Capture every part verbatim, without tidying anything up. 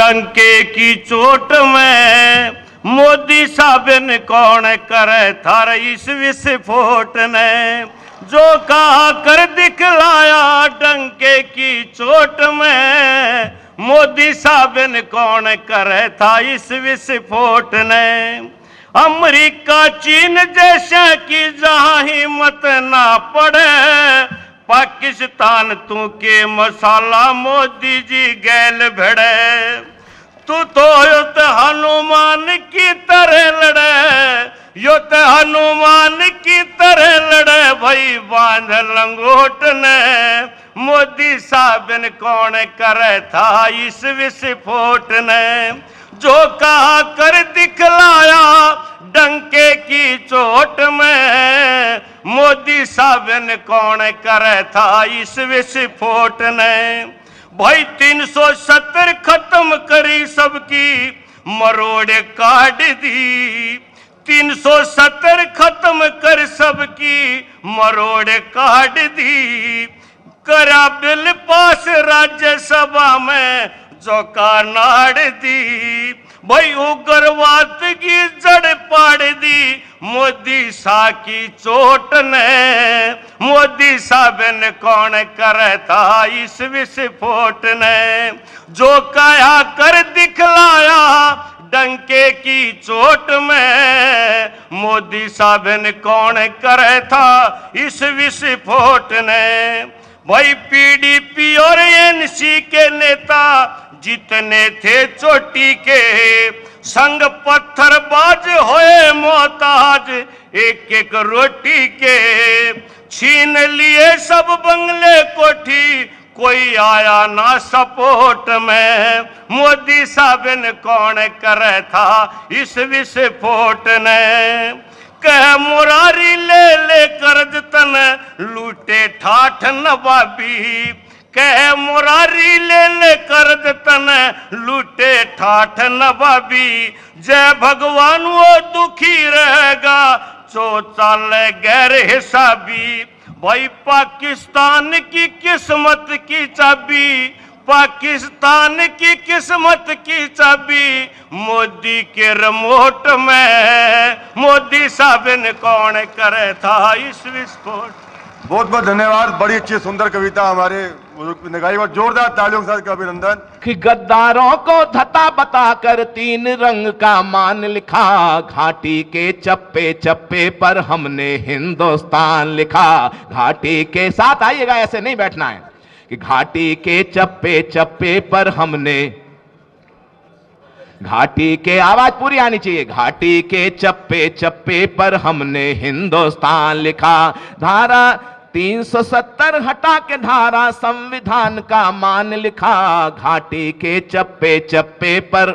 डंके की चोट में मोदी साहब ने कौन करे थार इस विस्फोट ने, जो कहा कर दिखलाया डंके की चोट में मोदी साहब ने कौन करे था इस विस्फोट ने। अमेरिका चीन जैसा कि जहां हिम्मत ना पड़े, पाकिस्तान तू के मसाला मोदी जी गैल भिड़े। तू तो युद्ध हनुमान की तरह लड़े, युद्ध हनुमान की तरह लड़े भाई बांध लंगोट ने, मोदी साहब ने कौन करे था इस विस्फोट ने। जो कहा कर दिखलाया डंके की चोट में मोदी साहब ने कौन करे था इस विस्फोट ने। भाई तीन सौ सत्तर खत्म करी सबकी मरोड़े काट दी, तीन सौ सत्तर खत्म कर सबकी मरोड़े काट दी। करा बिल पास राज्यसभा में जो का नाड़ दी, भाई उग्रवाद की जड़ पाड़ दी मोदी शाह की चोट ने। मोदी साहब ने कौन करे था इस विस्फोट ने। जो कहा कर दिखलाया डंके की चोट में मोदी साहब ने कौन करे था इस विस्फोट ने। भाई पीडीपी और एनसी के नेता जितने थे चोटी के, संग पत्थरबाज होए मोहताज एक एक रोटी के। छीन लिए सब बंगले कोठी कोई आया ना सपोर्ट में, मोदी साहब ने कौन करे था इस विस्फोट ने। कह मुरारी ले ले कर्ज तन लूटे ठाठ नवाबी, कह मुरारी ले ले कर्ज तन लूटे ठाठ नवाबी। जय भगवान वो दुखी रहेगा जो चाले गैर हिसाबी। भाई पाकिस्तान की किस्मत की चाबी, पाकिस्तान की किस्मत की चाबी मोदी के रिमोट में, मोदी साहब ने कौन करे था इस विस्फोट। बहुत बहुत धन्यवाद। बड़ी अच्छी सुंदर कविता हमारे ने गाई और जोरदार तालियों के साथ अभिनंदन। कि गद्दारों को धता बताकर तीन रंग का मान लिखा, घाटी के चप्पे चप्पे पर हमने हिंदुस्तान लिखा। घाटी के साथ आइएगा, ऐसे नहीं बैठना है कि घाटी के चप्पे चप्पे पर हमने, घाटी के आवाज पूरी आनी चाहिए, घाटी के चप्पे चप्पे पर हमने हिंदुस्तान लिखा। धारा तीन सौ सत्तर हटा के धारा संविधान का मान लिखा। घाटी के चप्पे चप्पे पर,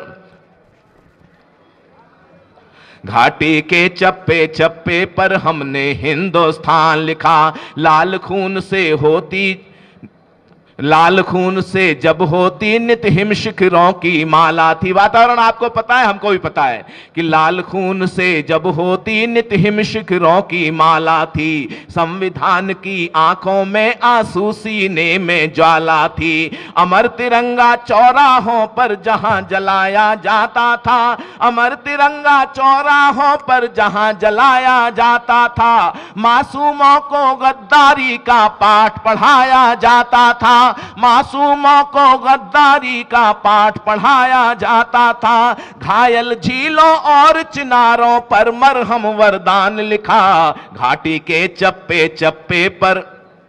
घाटी के चप्पे चप्पे पर हमने हिंदुस्तान लिखा। लाल खून से होती, लाल खून से जब होती नित हिम शिखरों की माला थी। वातावरण आपको पता है, हमको भी पता है कि लाल खून से जब होती नित हिम शिखरों की माला थी। संविधान की आंखों में आंसू सीने में ज्वाला थी। अमर तिरंगा चौराहों पर जहां जलाया जाता था, अमर तिरंगा चौराहों पर जहां जलाया जाता था। मासूमों को गद्दारी का पाठ पढ़ाया जाता था, मासूमों को गद्दारी का पाठ पढ़ाया जाता था। घायल झीलों और चिनारों पर मरहम वरदान लिखा। घाटी के चप्पे चप्पे पर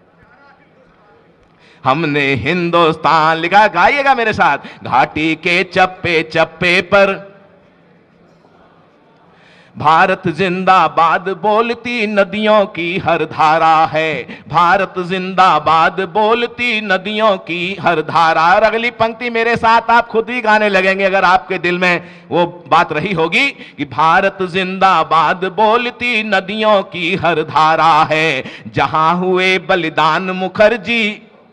हमने हिंदुस्तान लिखा। गाइएगा मेरे साथ। घाटी के चप्पे चप्पे पर भारत जिंदाबाद बोलती नदियों की हर धारा है, भारत जिंदाबाद बोलती नदियों की हर धारा। और अगली पंक्ति मेरे साथ आप खुद ही गाने लगेंगे अगर आपके दिल में वो बात रही होगी कि भारत जिंदाबाद बोलती नदियों की हर धारा है। जहां हुए बलिदान मुखर्जी,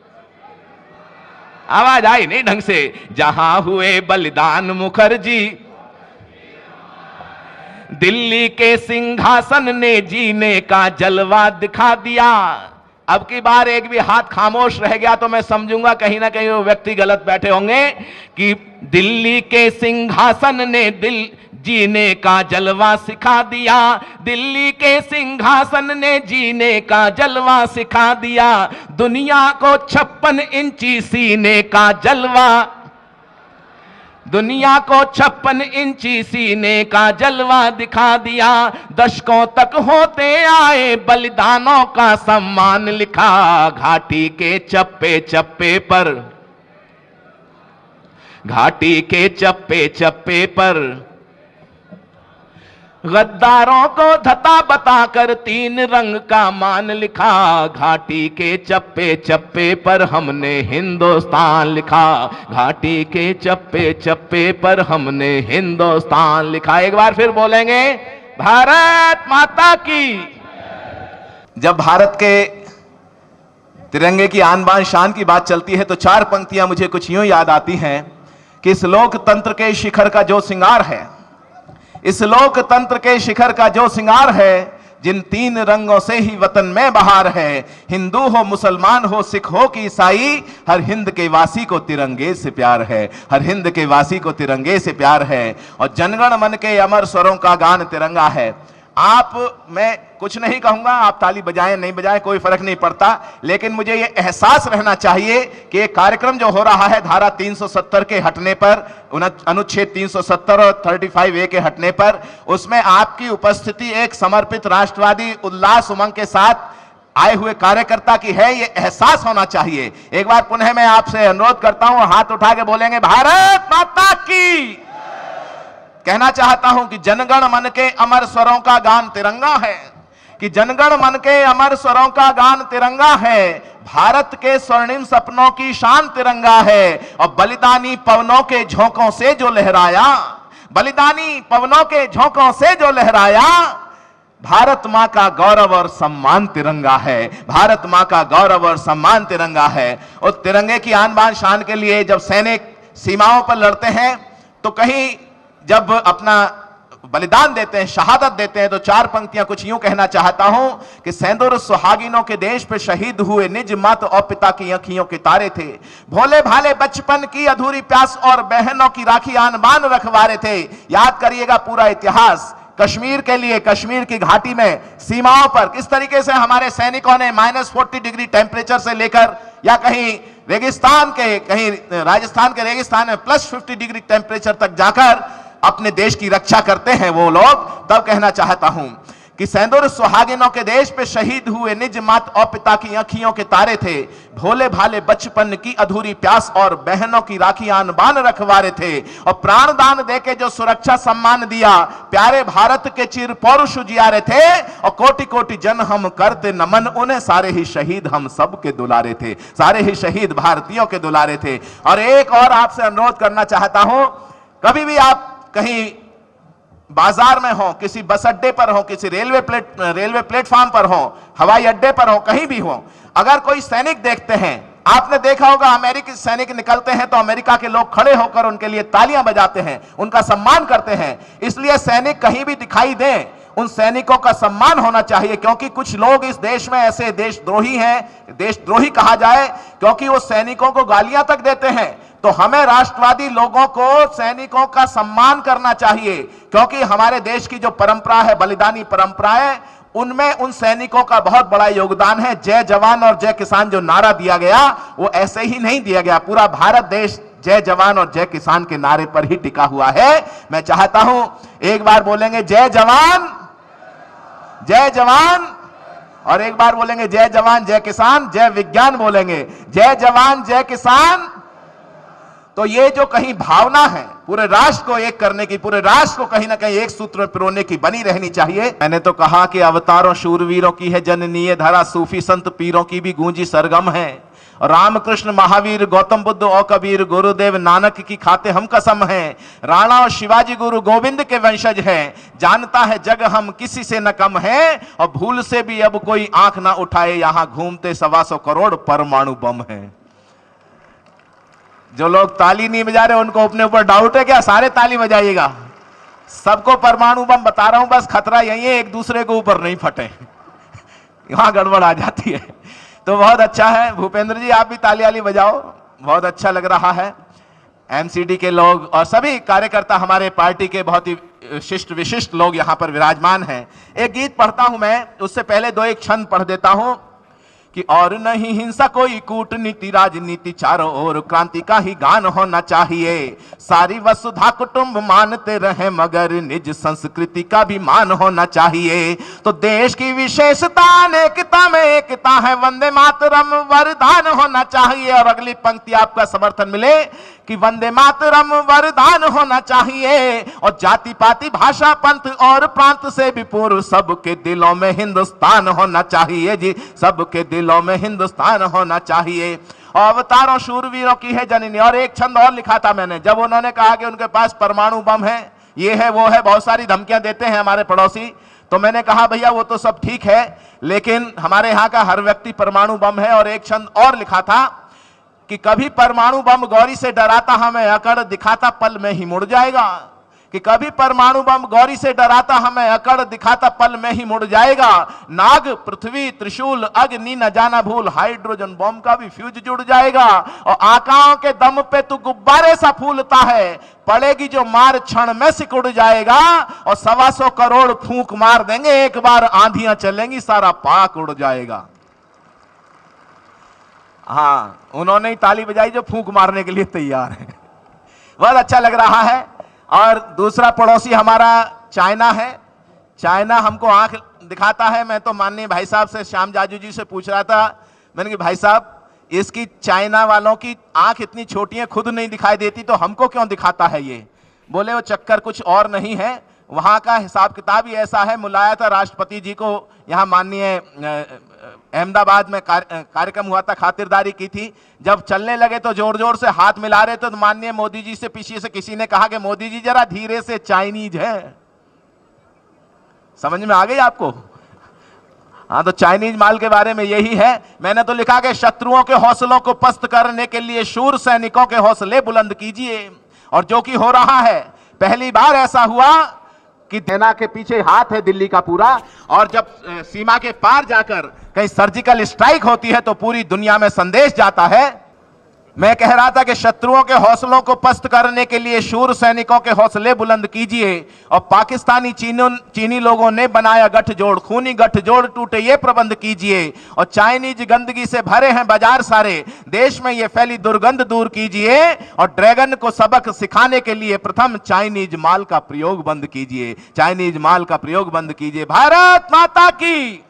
आवाज आई नहीं ढंग से, जहां हुए बलिदान मुखर्जी, दिल्ली के सिंहासन ने जीने का जलवा दिखा दिया। अब की बार एक भी हाथ खामोश रह गया तो मैं समझूंगा कहीं ना कहीं वो व्यक्ति गलत बैठे होंगे कि दिल्ली के सिंहासन ने दिल जीने का जलवा सिखा दिया, दिल्ली के सिंहासन ने जीने का जलवा सिखा दिया, दुनिया को छप्पन इंची सीने का जलवा, दुनिया को छप्पन इंची सीने का जलवा दिखा दिया, दशकों तक होते आए बलिदानों का सम्मान लिखा, घाटी के चप्पे चप्पे पर, घाटी के चप्पे चप्पे पर गद्दारों को धता बताकर तीन रंग का मान लिखा, घाटी के चप्पे चप्पे पर हमने हिंदुस्तान लिखा, घाटी के चप्पे चप्पे पर हमने हिंदुस्तान लिखा। एक बार फिर बोलेंगे, भारत माता की। जब भारत के तिरंगे की आन बान शान की बात चलती है तो चार पंक्तियां मुझे कुछ यूं याद आती हैं कि इस लोकतंत्र के शिखर का जो सिंगार है, इस लोकतंत्र के शिखर का जो सिंगार है, जिन तीन रंगों से ही वतन में बहार है, हिंदू हो मुसलमान हो सिख हो कि ईसाई, हर हिंद के वासी को तिरंगे से प्यार है, हर हिंद के वासी को तिरंगे से प्यार है, और जनगण मन के अमर स्वरों का गान तिरंगा है। आप, मैं कुछ नहीं कहूंगा, आप ताली बजाएं नहीं बजाएं कोई फर्क नहीं पड़ता, लेकिन मुझे यह एहसास रहना चाहिए कि ये कार्यक्रम जो हो रहा है धारा तीन सौ सत्तर के हटने पर, अनुच्छेद तीन सौ सत्तर और पैंतीस ए के हटने पर, उसमें आपकी उपस्थिति एक समर्पित राष्ट्रवादी उल्लास उमंग के साथ आए हुए कार्यकर्ता की है, ये एहसास होना चाहिए। एक बार पुनः मैं आपसे अनुरोध करता हूं, हाथ उठा के बोलेंगे भारत माता की। कहना चाहता हूं कि जनगण मन के अमर स्वरों का गान तिरंगा है, कि जनगण मन के अमर स्वरों का गान तिरंगा है, भारत के स्वर्णिम सपनों की शान तिरंगा है, और बलिदानी पवनों के झोंकों से जो लहराया, बलिदानी पवनों के झोंकों से जो लहराया, भारत मां का गौरव और सम्मान तिरंगा है, भारत मां का गौरव और सम्मान तिरंगा है। और तिरंगे की आन बान शान के लिए जब सैनिक सीमाओं पर लड़ते हैं तो कहीं जब अपना बलिदान देते हैं, शहादत देते हैं, तो चार पंक्तियां कुछ यूं कहना चाहता हूं कि सेंदूर सुहागिनों के देश पे शहीद हुए निज मात और पिता की आंखियों के तारे थे, भोले भाले बचपन की अधूरी प्यास और बहनों की राखी आन बान रखवारे थे। याद करिएगा पूरा इतिहास, कश्मीर के लिए, कश्मीर की घाटी में सीमाओं पर किस तरीके से हमारे सैनिकों ने माइनस फोर्टी डिग्री टेम्परेचर से लेकर, या कहीं रेगिस्तान के, कहीं राजस्थान के रेगिस्तान में प्लस फिफ्टी डिग्री टेम्परेचर तक जाकर अपने देश की रक्षा करते हैं वो लोग। तब कहना चाहता हूं कि सेंदूर सुहागिनों के देश पे शहीद हुए निज मात और पिता की आंखियों के तारे थे, भोले भाले बचपन की अधूरी प्यास और बहनों की राखी आन बान रखवारे थे, और प्राण दान देके जो सुरक्षा सम्मान दिया, प्यारे भारत के चिर पौरुष उजियारे थे, और कोटि कोटि जन हम करते नमन उन्हें, सारे ही शहीद हम सब के दुलारे थे, सारे ही शहीद भारतीयों के दुलारे थे। और एक और आपसे अनुरोध करना चाहता हूं, कभी भी आप कहीं बाजार में हो, किसी बस अड्डे पर हो, किसी रेलवे प्लेट रेलवे प्लेटफॉर्म पर हो, हवाई अड्डे पर हो, कहीं भी हो, अगर कोई सैनिक देखते हैं, आपने देखा होगा अमेरिकी सैनिक निकलते हैं तो अमेरिका के लोग खड़े होकर उनके लिए तालियां बजाते हैं, उनका सम्मान करते हैं। इसलिए सैनिक कहीं भी दिखाई दें, उन सैनिकों का सम्मान होना चाहिए, क्योंकि कुछ लोग इस देश में ऐसे देशद्रोही हैं, देशद्रोही कहा जाए, क्योंकि वो सैनिकों को गालियां तक देते हैं। तो हमें राष्ट्रवादी लोगों को सैनिकों का सम्मान करना चाहिए, क्योंकि हमारे देश की जो परंपरा है, बलिदानी परंपरा है, उनमें उन सैनिकों का बहुत बड़ा योगदान है। जय जवान और जय किसान जो नारा दिया गया वो ऐसे ही नहीं दिया गया, पूरा भारत देश जय जवान और जय किसान के नारे पर ही टिका हुआ है। मैं चाहता हूं एक बार बोलेंगे जय जवान, जय जवान, और एक बार बोलेंगे जय जवान जय किसान, जय विज्ञान बोलेंगे, जय जवान जय किसान। तो ये जो कहीं भावना है पूरे राष्ट्र को एक करने की, पूरे राष्ट्र को कहीं ना कहीं एक सूत्र में पिरोने की बनी रहनी चाहिए। मैंने तो कहा कि अवतारों शूरवीरों की है जननीय धरा, सूफी संत पीरों की भी गूंजी सरगम है, और रामकृष्ण महावीर गौतम बुद्ध और कबीर गुरुदेव नानक की खाते हम कसम हैं, राणा और शिवाजी गुरु गोविंद के वंशज हैं, जानता है जग हम किसी से न कम हैं, और भूल से भी अब कोई आंख ना उठाए, यहां घूमते सवा सौ करोड़ परमाणु बम हैं। जो लोग ताली नहीं बजा रहे उनको अपने ऊपर डाउट है क्या? सारे ताली बजाइएगा, सबको परमाणु बम बता रहा हूं, बस खतरा यही है एक दूसरे के ऊपर नहीं फटे, यहां गड़बड़ आ जाती है। तो बहुत अच्छा है। भूपेंद्र जी आप भी ताली वाली बजाओ, बहुत अच्छा लग रहा है। एमसीडी के लोग और सभी कार्यकर्ता हमारे पार्टी के बहुत ही शिष्ट विशिष्ट लोग यहाँ पर विराजमान हैं। एक गीत पढ़ता हूं मैं, उससे पहले दो एक छंद पढ़ देता हूं कि और नहीं हिंसा कोई कूटनीति राजनीति चारों ओर क्रांति का ही गान होना चाहिए। सारी वसुधा कुटुंब मानते रहे मगर निज संस्कृति का भी मान होना चाहिए। तो देश की विशेषता अनेकता में एकता है, वंदे मातरम वरदान होना चाहिए। और अगली पंक्ति आपका समर्थन मिले कि वंदे मातरम वरदान होना चाहिए। और जाति पाति भाषा पंथ और प्रांत से भी पूर्व सबके दिलों में हिंदुस्तान होना चाहिए जी, सबके दिलों में हिंदुस्तान होना चाहिए। और अवतारों शूरवीरों की है जननी। और एक छंद और लिखा था मैंने, जब उन्होंने कहा कि उनके पास परमाणु बम है, ये है वो है, बहुत सारी धमकियां देते हैं हमारे पड़ोसी, तो मैंने कहा भैया वो तो सब ठीक है, लेकिन हमारे यहाँ का हर व्यक्ति परमाणु बम है। और एक छंद और लिखा था कि कभी परमाणु बम गौरी से डराता हमें अकड़ दिखाता पल में ही मुड़ जाएगा, कि कभी परमाणु बम गौरी से डराता हमें अकड़ दिखाता पल में ही मुड़ जाएगा। नाग पृथ्वी त्रिशूल अग्नि न जाना भूल, हाइड्रोजन बम का भी फ्यूज जुड़ जाएगा। और आकाओं के दम पे तू गुब्बारे सा फूलता है, पड़ेगी जो मार क्षण में सिकुड़ जाएगा। और सवा सौ करोड़ फूंक मार देंगे एक बार, आंधियां चलेंगी सारा पाक उड़ जाएगा। हाँ, उन्होंने ही ताली बजाई जो फूंक मारने के लिए तैयार है। बहुत अच्छा लग रहा है। और दूसरा पड़ोसी हमारा चाइना है। चाइना हमको आंख दिखाता है। मैं तो माननीय भाई साहब से, श्याम जाजू जी से पूछ रहा था, मैंने कहा भाई साहब इसकी चाइना वालों की आंख इतनी छोटी है, खुद नहीं दिखाई देती, तो हमको क्यों दिखाता है ये? बोले वो चक्कर कुछ और नहीं है, वहां का हिसाब किताब ही ऐसा है। मुलाया था राष्ट्रपति जी को, यहाँ माननीय अहमदाबाद में कार्यक्रम हुआ था, खातिरदारी की थी। जब चलने लगे तो जोर जोर से हाथ मिला रहे थे, तो माननीय मोदी जी से पीछे से किसी ने कहा कि मोदी जी जरा धीरे से, चाइनीज है। समझ में आ गई आपको? हाँ, तो चाइनीज माल के बारे में यही है। मैंने तो लिखा कि शत्रुओं के हौसलों को पस्त करने के लिए शूर सैनिकों के हौसले बुलंद कीजिए। और जो कि हो रहा है, पहली बार ऐसा हुआ कि सेना के पीछे हाथ है दिल्ली का पूरा, और जब सीमा के पार जाकर कहीं सर्जिकल स्ट्राइक होती है तो पूरी दुनिया में संदेश जाता है। मैं कह रहा था कि शत्रुओं के हौसलों को पस्त करने के लिए शूर सैनिकों के हौसले बुलंद कीजिए। और पाकिस्तानी चीनों चीनी लोगों ने बनाया गठजोड़, खूनी गठजोड़ टूटे ये प्रबंध कीजिए। और चाइनीज गंदगी से भरे हैं बाजार सारे, देश में ये फैली दुर्गंध दूर कीजिए। और ड्रैगन को सबक सिखाने के लिए प्रथम चाइनीज माल का प्रयोग बंद कीजिए, चाइनीज माल का प्रयोग बंद कीजिए। भारत माता की